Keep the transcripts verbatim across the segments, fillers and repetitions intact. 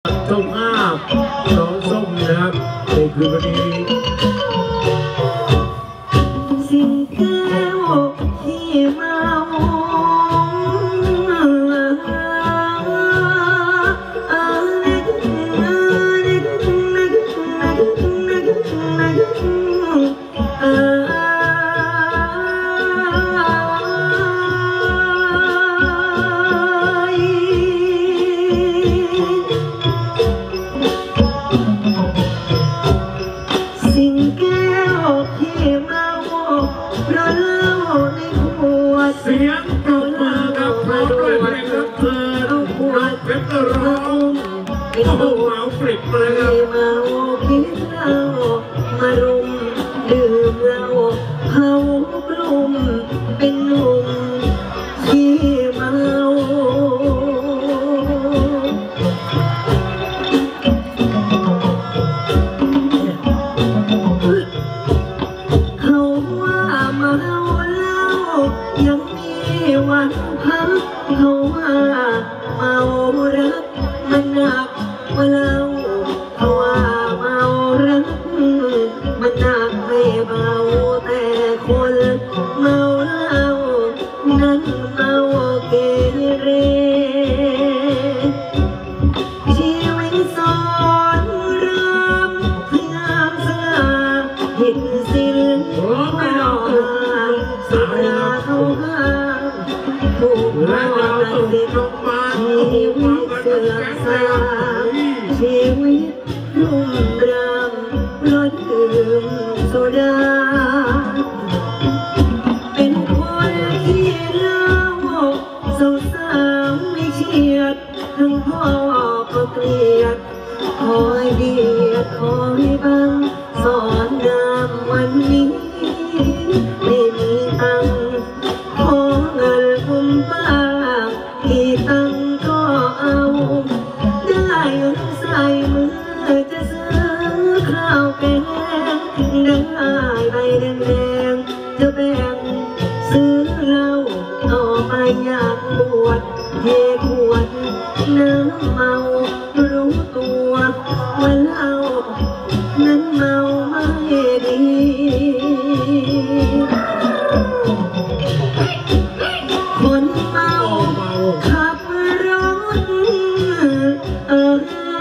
เจ้าภาพน้องส้มนะครับในคืนวันนี้สิ่งแก้วที่เมาเสียงปรบมือกับพร้อมด้วยเพลงรับเพลินน้องเพชรร้องโอ้โหเอาปริบเลยครับเมาคิดเรามารุมดื่มเราเขากลุ่มเป็นหนุ่มที่เมาเขาว่าเมาแล้วยังมีวันพักเขาว่าเมารักมันหนักว่าเราเขาว่าเมารักมันหนักไม่เบาแต่คนเมาเหล้านั้นเมาเกเรชีวิตสอนรำพยายามสละผิดศีลไม่ยอมสุราเขาห้ามถูกและเราต้องลงมาชีวิตเสื่อมทรามชีวิตรุ่มรำรถดื่มโซดาเป็นคนที่เล่าสาวสาวไม่เฉียดทั้งพ่อก็เกลียดคอยเดียดคอยบังสอนนำวันนี้ไม่มีตังขอเงินคุมบ้างที่ตังก็เอาได้ใส่มือจะซื้อข้าวแกงได้ใบแดงๆจะแบ่งซื้อเหล้าต่อไปอยากบวชเทขวดน้ำเมารู้ตัวว่าเหล้านั้นเมาไม่ดีคนเมาขับรถเออ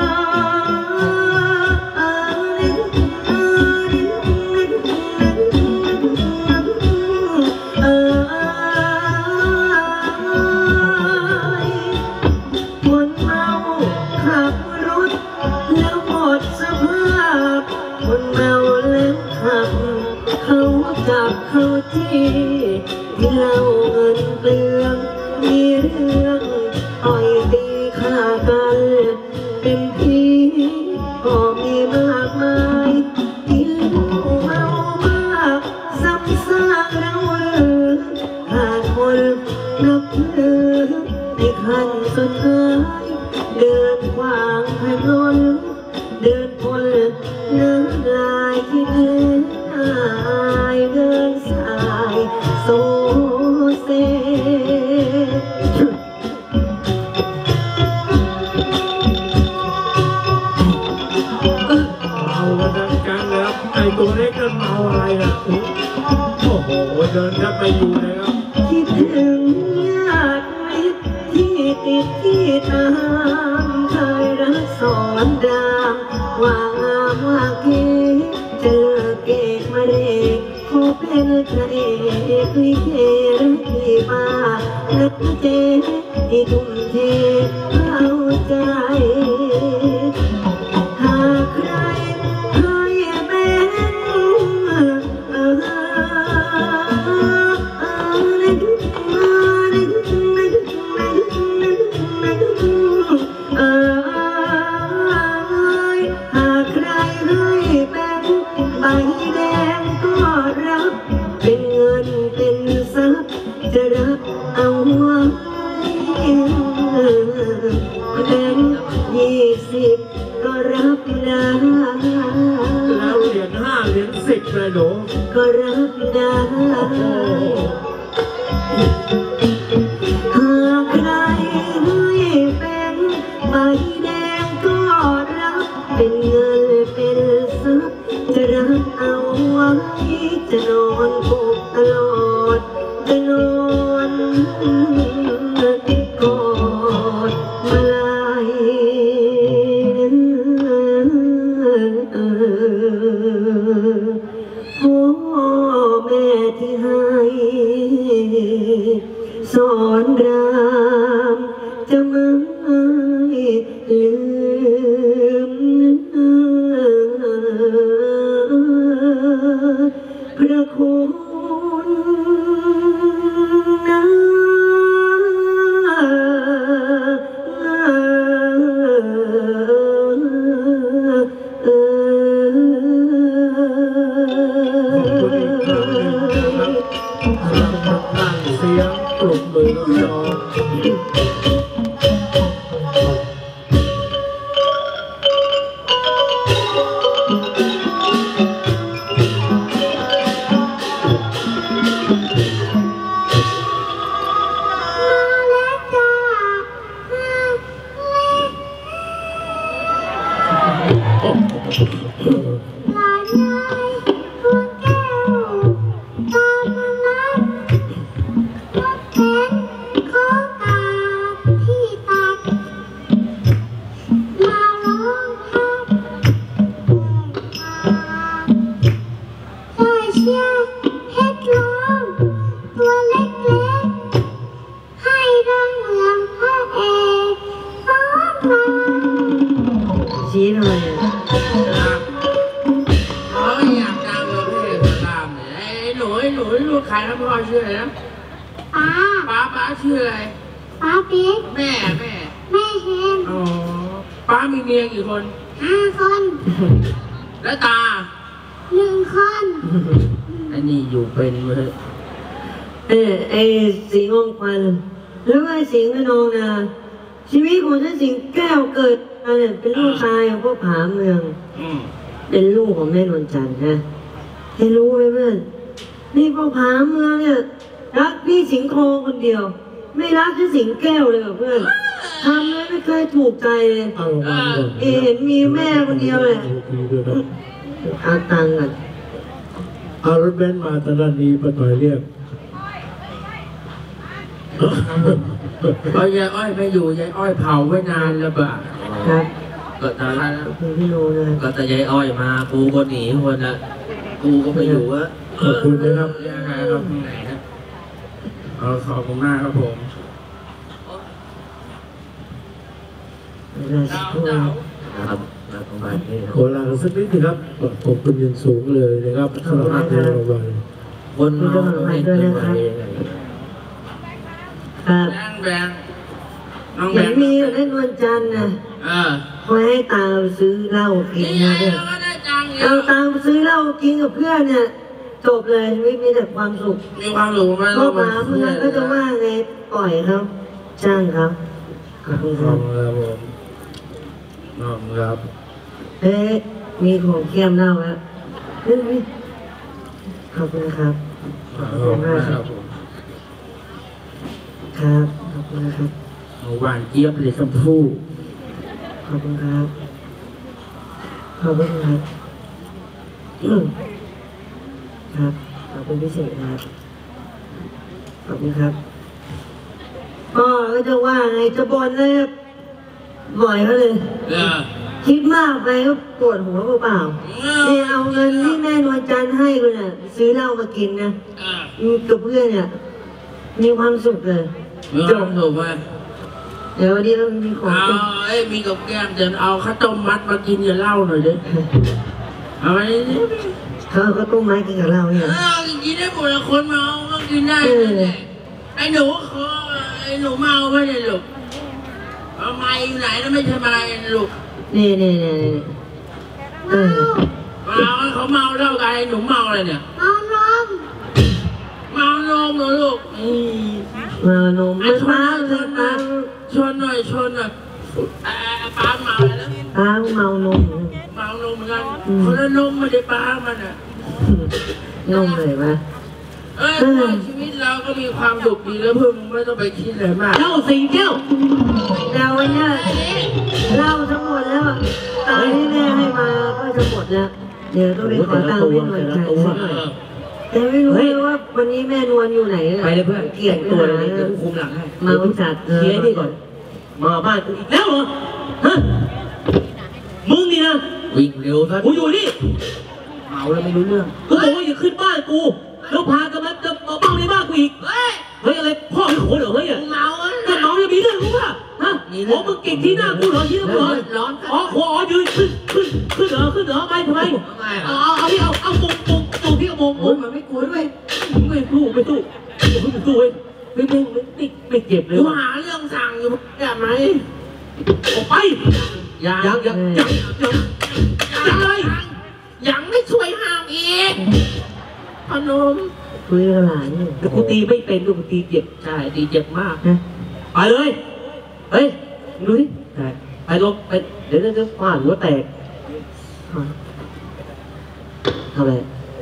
คนเมาขับรถแล้วหมดสภาพคนเมาแล้วขับเขาจับเขาจี้ที่เราเงินเปลืองมีเรื่องต่อยตีฆ่ากันเป็นผีก็มีมากมายที่ลูกเมามากซ้ำซากเราหรือขาดคนนับถือในขั้นสุดท้ายเดินขวางถนนเดินพลน้ำลายที่เดินอายเดินสายโซเซเมาวันนั้นกันแล้วไอ้ตัวเล็กนั่นเมาอะไรอ่ะโอ้โหเดินแทบไม่อยู่เลยครับคิดถึงญาติมิตรที่ติดที่ตามเคยรักสอนรามว่างามว่าเก๋จะเลิกเกกมาเด็กขอเป็นพระเอกลิเกรักที่มานักเจที่ทุ่มเทเข้าใจหากใครให้เป็นเออใบแดงก็รับเป็นเงินเป็นทรัพย์จะรับเอาไว้แบงค์ยี่สิบก็รับได้แล้วเหรียญห้าเหรียญสิบเลยหนูก็รับได้หากใครให้เป็นใบแดงก็เป็นเงินเป็นทรัพย์จะรักเอาไว้จะนอนปลุกตลอดจะนอนกอดมาลายพ่อแม่ที่ให้สอนรามจะไม่ลืมพระคุณนะเสียงปรบมือน้องชี้ทำไมอ่ะเขาอยากดังเลยพี่สลามเนี่ยไอ้หนูไอ้หนูลูกใครนะพ่อชื่ออะไรนะป้าป้าป้าชื่ออะไรป้าเป๊กแม่แม่แม่เฮมอ๋อป้ามีเมียกี่คนห้าคนแล้วตาหนึ่งคนไอ้นี่อยู่เป็นเลยเออไอ้สิงห์องควันแล้วไอ้สิงห์นองนาชีวิตของฉันสิงห์แก้วเกิดมาเนี่ยเป็นลูกชายของพวกผาเมืองเป็นลูกของแม่นวลจันทร์นะให้รู้ไหมเพื่อนนี่พวกผาเมืองเนี่ยรักพี่สิงห์ทองคนเดียวไม่รักแค่สิงห์แก้วเลยเพื่อนทำแล้วไม่เคยถูกใจเลยเอเห็นมีแม่คนเดียวเลยเอาตังค์ก่อนเอารถเบนซ์มาตอนนี้ป้าต่อยเรียกอ้อยยายอ้อยไม่อยู่ยายอ้อยเผาไว้นานแล้วบ่ะครับก็ตายแล้วพี่โนเลยก็แต่ยายอ้อยมากูก็หนีคนละกูก็ไปอยู่อะขอบคุณนะครับยังไงครับไหนนะเอาขอบคุณมากครับผมครับขอลาสักนิดนึงครับขอบคุณอย่างสูงเลยนะครับสำหรับที่เราวันคนเราไม่ได้ไปครับแบงน้องแบงมีเล่นวันจันทร์นะคอยให้ตาซื้อเหล้ากินนะเนี่ยเอาตาซื้อเหล้ากินกับเพื่อนเนี่ยจบเลยไม่มีแต่ความสุขมีความสุขไหมพ่อหมาเพื่อนก็จะว่าไงปล่อยครับจ้างครับขอบคุณครับผมน้องครับเอ๊ะมีของเคี่ยมเหล้าแล้วเฮ้ยขอบคุณครับขอบคุณมากครับครับขอบคุณครับหวานเจี๊ยบเลยชมพู่ขอบคุณครับขอบคุณครับครับขอบคุณพิเศษครับขอบคุณครับก็ก็จะว่าไงจะบ่นเลยบ่อยเขาเลยคิดมากไปก็ปวดหัวเปล่าๆเนี่ยเอาเงินที่แม่นวลจันทร์ให้คุณน่ะซื้อเหล้ามากินนะกับเพื่อนเนี่ยมีความสุขเลยจบถูกไหมเดี๋ยววันนี้เรามีของเอาไอ้มีกับแก้มเดี๋ยวเอาข้าวต้มมัดมากินกับเหล้าหน่อยดิเอาไอ้นี่เขาก็ต้มมัดกินกับเหล้าเนี่ยเออกินได้หมดละคนเมาก็กินได้ไอ้หนูเขาไอ้หนูเมาไม่ได้ลูกเอาไม้อยู่ไหนแล้วไม่ใช่ไม้ลูกนี่นี่นี่เออเมาเขาเมาเท่ากันหนูเมาอะไรเนี่ยเมานมเมานมเหรอลูกเมานมไม่เมาเลยป้าชนหน่อยชนหน่อยป้าเมาแล้วป้าเมานมเมานมเหมือนกันคนละนมไม่ได้ป้ามันอ่ะนมเลยปะเออชีวิตเราก็มีความสุขดีแล้วเพิ่งไม่ต้องไปคิดอะไรมากเล่าสิเจ้าเราเนี่ยเล่าทั้งหมดแล้วตอนนี้เนี่ยจะหมดแล้วเดี๋ยวต้องไปขอตังค์แม่นวลจ่ายแต่ไม่รู้เลยว่าวันนี้แม่นวลอยู่ไหนไปเลยเพื่อนเกลียดตัวเลยกูคุมหลังให้มาจัดเคลียร์นี่ก่อนมาบ้านกูอีกแล้วเหรอฮะมึงนี่นะวิ่งเร็วซะกูอยู่นี่เมาแล้วไม่รู้เรื่องกูบอกว่าอย่าขึ้นบ้านกูแล้วพากันมาจะมาเมาในบ้านกูอีกเฮ้ยเฮ้ยอะไรพ่อไม่ขนเหรอเฮ้ยเมาแต่เมาจะมีเรื่องรู้ป่ะฮะโอ้มึงเก่งที่หน้ากูเหรอที่หน้ากูเหรอร้อนอ๋อขออ๋อยืนขึ้นขึ้นขึ้นเหรอขึ้นเหรอไปทำไมเอาเอาเอาที่เอาเอามุงมุงมุงที่เอามุงมุงมันไม่กลัวด้วยไม่สู้ไม่สู้ไม่สู้เว้ยไม่ไม่ไม่ไม่เจ็บเลยว่ะหาเรื่องสั่งอยู่แบบไหนออกไปยังยังยังยังยังยังอะไรยังไม่ช่วยห้ามอีกพนมคุยกับหลานเนี่ยแต่กูตีไม่เป็นกูตีเจ็บใช่ตีเจ็บมากนะไปเลยเฮ้ยดูดิไปลงไปเดี๋ยวจะฟาดหัวแตกทำอะไร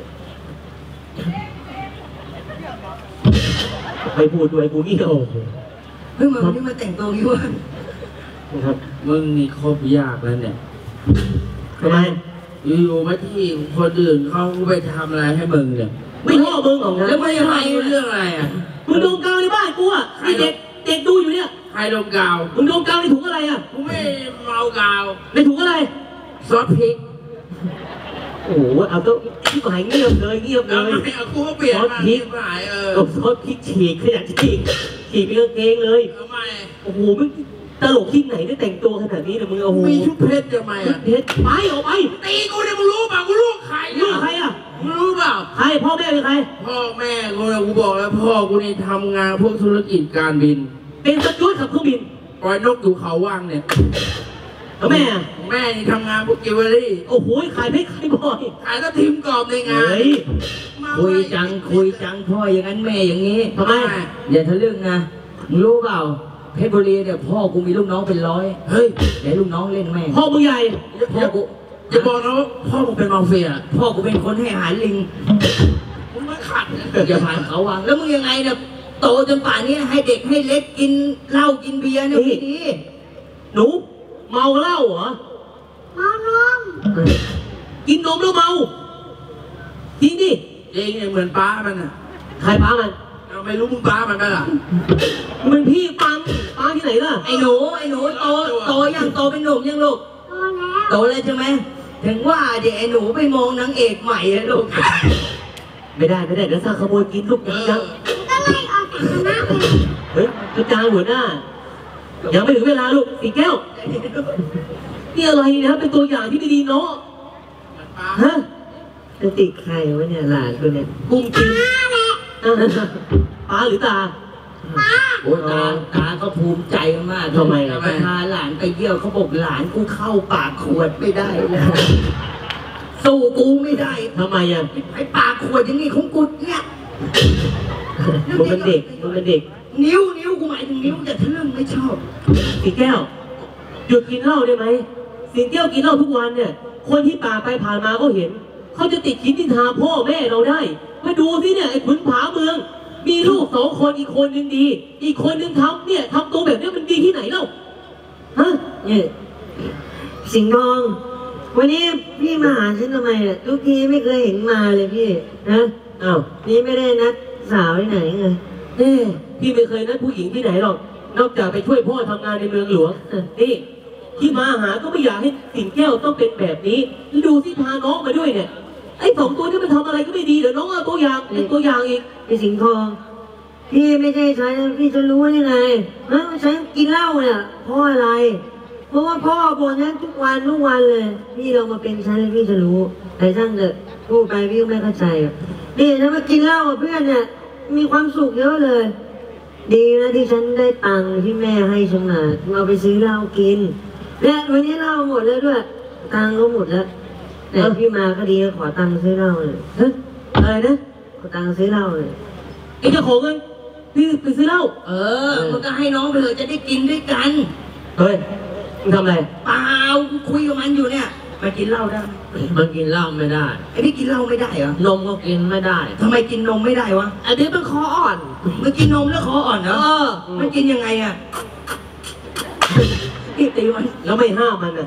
ไปพูดด้วยกูนี่โอ้โหเฮ้ยมึงนี่มาแต่งตัวยั่วครับมึงนี่ครบยากแล้วเนี่ยทำไมอยู่ๆมาที่คนอื่นเขาไปทำอะไรให้มึงเนี่ยไม่พ่อมึงแล้วไม่ยังไงเรื่องอะไรอ่ะมึงดมกาวในบ้านกูอ่ะนี่เด็กเด็กดูอยู่เนี่ยใครดมกาวมึงดมกาวในถุงอะไรอ่ะกูไม่เมากาวในถุงอะไรซอสพริกโอ้โหเอาก็ที่หายเงียบเลยเงียบเลยเอากูเปลี่ยนซอสพริกหายเออซอสพริกฉีกขยันฉีกฉีกเป็นกางเกงเลยทำไมโอ้โหมึงตลกที่ไหนได้แต่งตัวขนาดนี้นะมึงโอ้โหมีชุดเพชรทำไมอ่ะเพชรไปออกไปตีกูเนี่ยมึงรู้เปล่ากูลูกใครลูกใครอ่ะมึงรู้เปล่าใครพ่อแม่เป็นใครพ่อแม่กูเนี่ยกูบอกแล้วพ่อกูนี่ทำงานพวกธุรกิจการบินเป็นสจ๊วตขับเครื่องบินปล่อยนกอยู่เขาว่างเนี่ยแล้วแม่แม่นี่ทำงานพวกจิวเวลรี่โอ้โหขายเพชรขายบอยขายก็ทีมกรอบในงานคุยจังคุยจังพ่ออย่างนั้นแม่อย่างนี้ทำไมอย่าทะลึ่งนะมึงรู้เปล่าเพชรบุรีเนี่ยพ่อกูมีลูกน้องเป็นร้อยเฮ้ยแต่ลูกน้องเล่นแม่พ่อมึงใหญ่พ่อกูจะบอกนะว่าพ่อมึงเป็นมาเฟียพ่อกูเป็นคนให้อาหารลิงมึงไม่ขัดอย่าผ่านเขาวังแล้วมึงยังไงเนี่ยโตจนป่านนี้ให้เด็กให้เล็กกินเหล้ากินเบียร์เนี่ยไม่ดีหนูเมาเหล้าเหรอเมานมกินนมแล้วเมาจริงดิจริงเหมือนป้ามันอ่ะใครป้ามันเราไม่รู้มึงป้ามันไหมล่ะมันพี่ปังป้าที่ไหนล่ะไอ้หนูไอ้หนูโตโตยังโตเป็นหนุ่มยังลูกโตแล้วใช่ไหมถึงว่าเดี๋ยวไอ้หนูไปมองนางเอกใหม่เลยลูกไม่ได้ไม่ได้เดี๋ยวสร้างขโมยกินลูกยังยังก็ไล่ออกจากคณะเลยเฮ้ยกระจายหัวหน้ายังไม่ถึงเวลาลูกสีแก้วนี่อะไรนะเป็นตัวอย่างที่ไม่ดีเนาะฮะจะติดใครวะเนี่ยหลานตัวเนี่ยกุ้งกินป้าหรือตาป้าโอ้ตาตาก็ภูมิใจมากทำไมพาหลานไปเยี่ยวเขาบอกหลานกูเข้าปากขวดไม่ได้เลยสู้กูไม่ได้ทำไมอ่ะไอ้ปากขวดอย่างนี้ของกูเนี่ยมึงเป็นเด็กมึงเป็นเด็กนิ้วนิ้วกูหมายถึงนิ้วแต่ทะลึ่งไม่ชอบสีแก้วหยุดกินเหล้าได้ไหมสีแก้วกินเหล้าทุกวันเนี่ยคนที่ป่าไปผ่านมาเขาเห็นเขาจะติดคิดนินทาพ่อแม่เราได้มาดูสิเนี่ยไอ้ขุนผาเมืองมีลูกสองคนอีกคนนึงดีอีกคนนึงทำเนี่ยทำตัวแบบนี้มันดีที่ไหนเล่าฮะเนี่ยสิงห์ทองวันนี้พี่มาหาฉันทำไมอ่ะทุกทีไม่เคยเห็นมาเลยพี่นะอ้าวนี่ไม่ได้นัดสาวที่ไหนไงเน่พี่ไม่เคยนัดผู้หญิงที่ไหนหรอกนอกจากไปช่วยพ่อทำงานในเมืองหลวงนี่ที่มาหาก็ไม่อยากให้สิงแก้วต้องเป็นแบบนี้ดูที่พาน้องมาด้วยเนี่ยไอ้สองตัวนี้มันทำอะไรก็ไม่ดีเดี๋ยวน้องเอาตัวอย่างเป็นตัวอย่างอีกไอ้สิงห์ทองพี่ไม่ใช่ฉันพี่จะรู้ได้ไงฮะฉันกินเหล้าเนี่ยเพราะอะไรเพราะว่าพ่อบ่นฉันทุกวันทุกวันเลยพี่ลองมาเป็นฉันแล้วพี่จะรู้แต่ช่างเถอะพูดไปพี่ก็ไม่เข้าใจนี่ฉันมากินเหล้ากับเพื่อนเนี่ยมีความสุขเยอะเลยดีนะที่ฉันได้ตังค์ที่แม่ให้ฉันมาเอาไปซื้อเหล้ากินและวันนี้เหล้าหมดแล้วด้วยตังค์ก็หมดแล้วแต่พี่มาก็ดีขอตังค์ซื้อเหล้าเลยเฮ้ยอะไรนะขอตังค์ซื้อเหล้าเลยไอ้เจ้าของเงินพี่ไปซื้อเหล้าเออมันก็ให้น้องไปเลยจะได้กินด้วยกันเฮ้ยมึงทำอะไรเปล่าคุยกับมันอยู่เนี่ยมันกินเหล้าได้มันกินเหล้าไม่ได้ไอ้นี่กินเหล้าไม่ได้เหรอนมก็กินไม่ได้ทำไมกินนมไม่ได้วะอันนี้มันคออ่อนมันกินนมแล้วคออ่อนเหรอเออมันกินยังไงอ่ะพี่ตีมันแล้วไม่ห้ามมันอ่ะ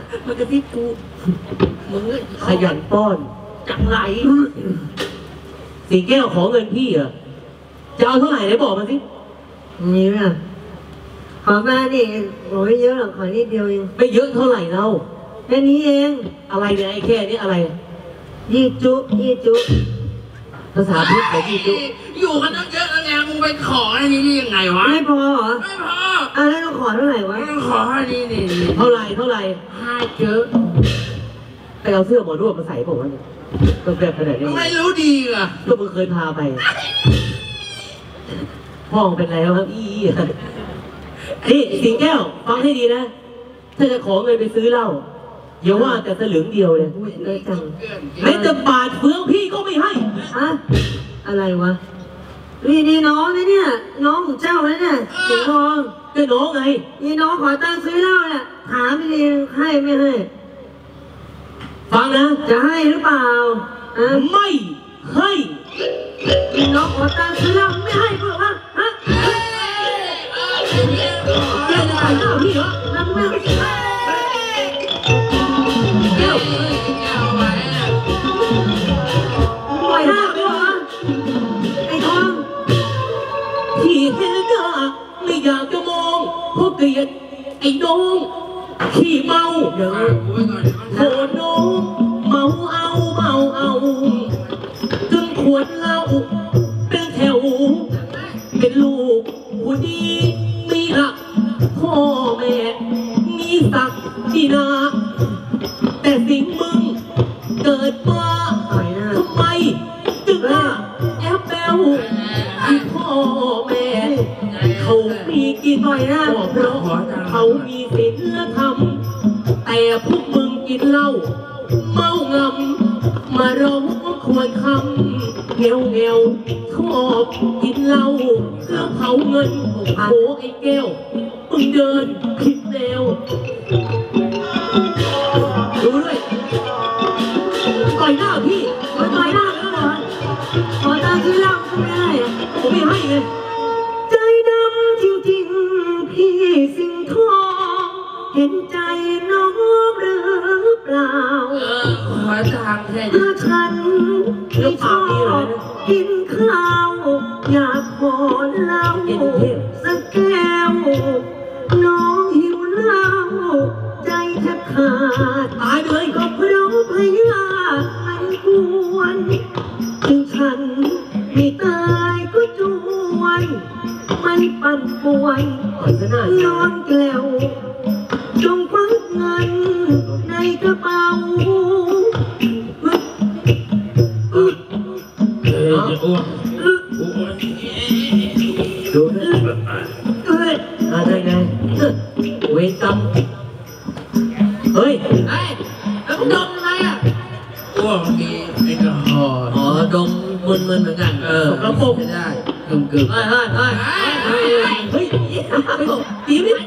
มันกระซิบกูมึงขยันป้อนจังไรสิงแก้วขอเงินพี่เหรอจะเอาเท่าไหร่ไหนบอกมาสิมีไหมขอมาดิโอ้ยเยอะหรอกขอนิดเดียวเองไม่เยอะเท่าไหร่เราแค่นี้เองอะไรเนี่ยไอ้แค่นี้อะไรยี่จุยี่จุภาษาพุทธของยี่จุอยู่กันตั้งเยอะแล้วไงมึงไปขออันนี้ได้ยังไงวะไม่พอเหรอไม่พออะไรต้องขอเท่าไหร่วะต้องขออันนี้นี่เท่าไหร่เท่าไหร่ห้าเยอะไปเอาเสื้อหมอนวดมาใส่ผมว่าต้องแบบขนาดนี้ไม่รู้ดีอ่ะก็มึงเคยพาไปพ่อเป็นไรครับอีนี่สิงแก้วฟังให้ดีนะถ้าจะขอเงินไปซื้อเหล้าอย่าว่าแต่สลึงเดียวเลยเลยจังแม้แต่บาทเฟืองพี่ก็ไม่ให้อะอะไรวะนี่นี่น้องนะเนี่ยน้องของเจ้าเลยเนี่ยสิงห์ทองก็น้องไงนี่น้องขอตังค์ซื้อเหล้าเนี่ยถามไม่ดีให้ไม่ให้ฟังนะจะให้หรือเปล่าไม่ให้น้องขอตังค์ซื้อเหล้าไม่ให้เปล่าวะฮะแกจะไปหน้าพี่เหรอนั่งนั่งเดี๋ยวปล่อยหน้าไปเหรอไอ้ทองที่เห็นหน้าไม่อยากจะมองเพราะเกลียดไอ้น้องขี้เมาเดี๋ยวโหดน้องเมาเอาเมาเอาจนขวดเหล้าเป็นแถวเป็นลูกผู้ดีมีหลักพ่อแม่มีศักดิ์ที่นาแต่สิ่งมึงเกิดมาทำไมจึงว่าแอบแบวที่พ่อแม่เขามีกินก็เพราะเขามีศีลธรรมแต่พวกมึงกินเหล้าเมางำมาร้องควรคำเงวเงวชอบกินเหล้าเพื่อเผาเงินโอ้ไอ้แก้วมึงเดินผิดแนวดูด้วยต่อยหน้าพี่ต่อยหน้าแล้วเหรอขอตาซื้อเหล้าก็ไม่ได้ผมไม่ให้ไงใจดำจริงๆพี่สิงห์ทองเห็นใจน้องหรือเปล่าขอทางแค่นี้ถ้าฉันไม่ชอบกินข้าวอยากขอเหล้าสักแก้วน้องหิวเหล้าใจแทบขาดตายเลยก็เพราะพยามันกวนถึงฉันไม่ตายก็จวนมันปั่นป่วนย้อนแกล้วจงควักเงินในกระเป๋าเออจะอ้วกดูอะไรไงเวรกรรมเฮ้ยไอ้แล้วดมอะไรอ่ะอ้วกมีไอ้กระหออ๋อดมมึนๆเหมือนกันเออกระปุกไม่ได้กึ่งกึ่งเฮ้ยเฮ้ยเฮ้ยเฮ้ยเฮ้ยตีนิด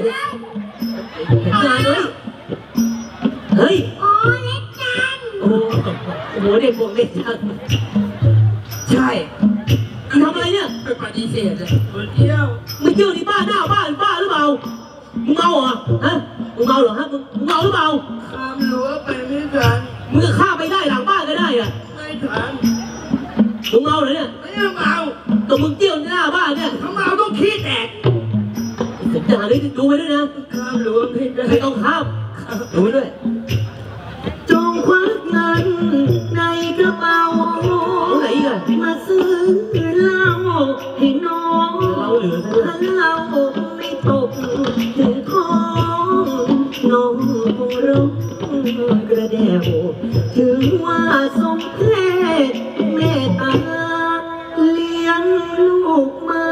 งานเลยเฮ้ยโอ้เล็กจังโอ้โหเด็กพวกเด็กจังใช่ทำอะไรเนี่ยไปปฏิเสธเลยไปเที่ยวมึงเที่ยวที่บ้านหน้าบ้านบ้าหรือเปล่ามึงเมาเหรอฮะมึงเมาเหรอฮะมึงเมาหรือเปล่าข้ามรั้วไปไม่ทันมึงก็ข้ามไปได้หลังบ้านก็ได้อะไม่ทันมึงเมาเหรอเนี่ยไม่เมาแต่มึงเที่ยวหน้าบ้านเนี่ยถ้าเมาต้องขี้แตกสัญญาณนี้ดูไว้ด้วยนะข้ามรั้วไม่ได้ไม่ต้องข้ามดูไว้ด้วยจงควักเงินในกระเป๋าไหนอ่ะมาซื้อเหล้าให้น้องเราเหลือถ้าเหล้าไม่ตกถึงท้องน้องคงร้องกระเดวถือว่าสมเพศเมตตาเลี้ยงลูกมา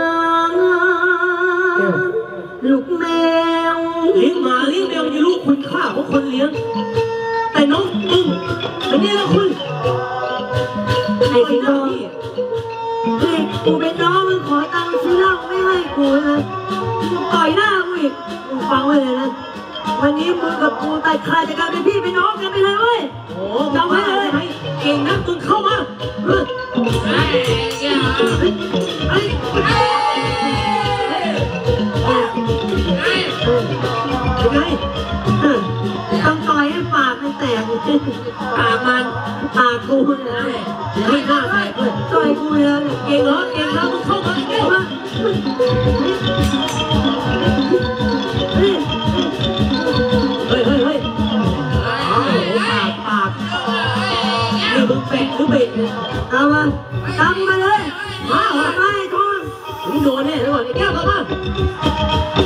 ลูกแมวเลี้ยงหมาเลี้ยงแมวจะลูกคุณค่าของคนเลี้ยงแต่น้องมึงเป็นนี่แล้วคุณไอ้สิงห์ทองนี่กูเป็นน้องมึงขอตังค์ซื้อเหล้าไม่ให้กูนะต่อยหน้ากูอีกมึงฟังไว้เลยนะวันนี้มึงกับกูตัดขาดจากการเป็นพี่เป็นน้องกันไปเลยเว้ยโอ้จำไว้เลยเก่งนักมึงเข้ามาเฮ้ยเฮ้ยเฮ้ยยังไงต้องแตกปากมันปากกูนะอย่าให้หน้าแตกเลยต่อยกูเลยเก่งเหรอเก่งแล้วมึงเข้ามาเก่งมาเฮ้ยเฮ้ยเฮ้ยเฮ้ยโอ้โหปากปากนี่มึงแปะหรือเบะเนี่ยเอามาทำมาเลยมาทำมาไอ้ทอนมึงโดนแน่เลยว่ะไอ้แก้วกลับมา